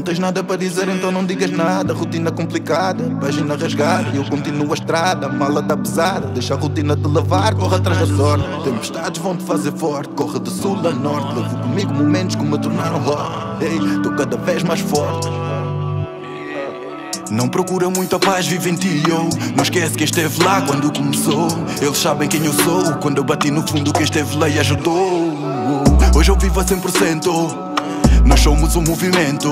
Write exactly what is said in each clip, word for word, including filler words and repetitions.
tens nada para dizer, então não digas nada. Rotina complicada, página rasgada, eu continuo a estrada, a mala tá pesada. Deixa a rotina te levar, corre atrás da sorte. Tempestades vão te fazer forte, corre de sul a norte. Levo comigo momentos que me tornaram hot. Ei, tô cada vez mais forte. Não procura muita paz, vive em ti, yo. Não esquece quem esteve lá quando começou. Eles sabem quem eu sou. Quando eu bati no fundo, quem esteve lá e ajudou. Hoje eu vivo a cem por cento. Nós somos um movimento.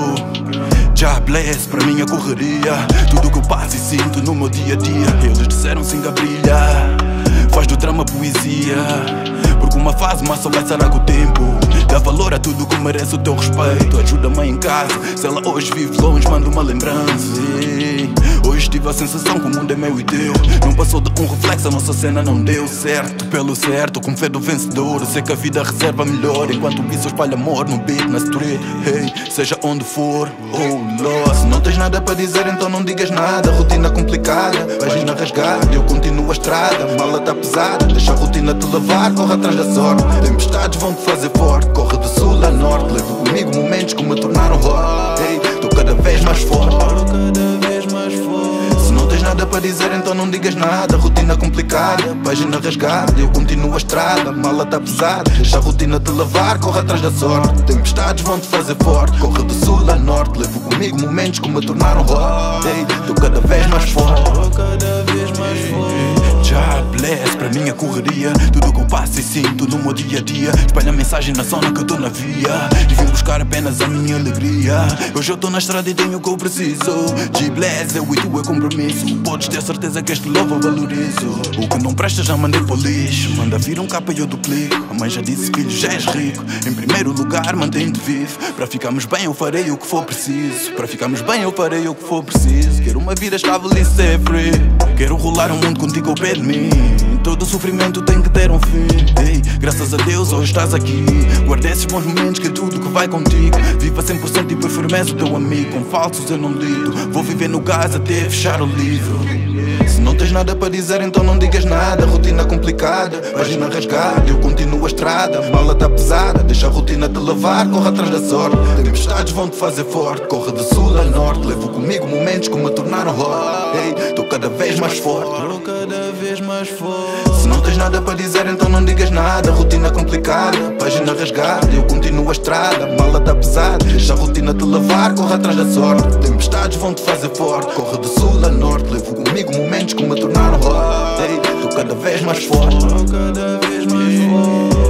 Já bless para minha correria. Tudo que eu passo e sinto no meu dia a dia. Eles disseram sim a brilha. Faz do drama poesia. Porque uma fase mas só vai sarar com o tempo. Dá valor a tudo que merece o teu respeito. Ajuda-me em casa. Se ela hoje vive longe, manda uma lembrança. Hoje tive a sensação que o mundo é meu e teu. Não passou de um reflexo, a nossa cena não deu certo. Pelo certo, com fé do vencedor. Eu sei que a vida reserva melhor. Enquanto o vício espalha amor no beat, na street. Hey, seja onde for, oh Lord. Se não tens nada para dizer, então não digas nada. Rotina complicada, página rasgada, eu continuo a estrada, a mala tá pesada. Deixa a rotina te levar, corre atrás da sorte. Tempestades vão te fazer forte, corre de sul a norte. Levo comigo momentos que me tornaram hot. Hey, tô cada vez mais forte. Cada vez mais forte. Se não tens nada para dizer, então não digas nada. Rotina complicada, página rasgada, eu continuo a estrada, a mala tá pesada. Deixa a rotina te levar, corre atrás da sorte. Tempestades vão te fazer forte, corre de sul a norte. Levo comigo momentos que me tornaram hot. Hey, tô cada vez mais forte. Cada vez mais forte. Já bless para minha correria. Tudo que eu passo e sinto no meu dia a dia. Espalha a mensagem na zona que eu tô na via. Devia buscar apenas a minha alegria. Hoje eu tô na estrada e tenho o que eu preciso. G-Bless, eu e tu é compromisso. Podes ter certeza que este love eu valorizo. O que não presta já mandei para o lixo. Manda vir um capa e eu duplico. A mãe já disse, filho, já és rico. Em primeiro lugar mantém-te vivo. Para ficarmos bem eu farei o que for preciso. Para ficarmos bem eu farei o que for preciso. Quero uma vida estável e ser free. Quero rolar um mundo contigo ao pé de mim. Todo sofrimento tem que ter um fim. Ei, graças a Deus hoje estás aqui. Guarda esses bons momentos que é tudo que vai contigo. Viva cem por cento e depois firmeza o teu amigo. Com falsos eu não lido. Vou viver no gás até fechar o livro. Se não tens nada para dizer, então não digas nada. Rotina complicada, página rasgada, eu continuo a estrada, a mala tá pesada. Deixa a rotina te levar, corre atrás da sorte. Tempestades vão te fazer forte, corre de sul a norte. Levo comigo momentos que me tornaram hot. Ei, tô cada vez mais forte. Cada vez mais forte. Se não tens nada para dizer, então não digas nada. Rotina complicada, página rasgada, eu continuo a estrada, a mala tá pesada. Deixa a rotina te levar, corre atrás da sorte. Tempestades vão te fazer forte, corre de sul a norte. Levo comigo momentos que me tornaram hot. Ei, tô cada vez mais forte. Cada vez mais forte.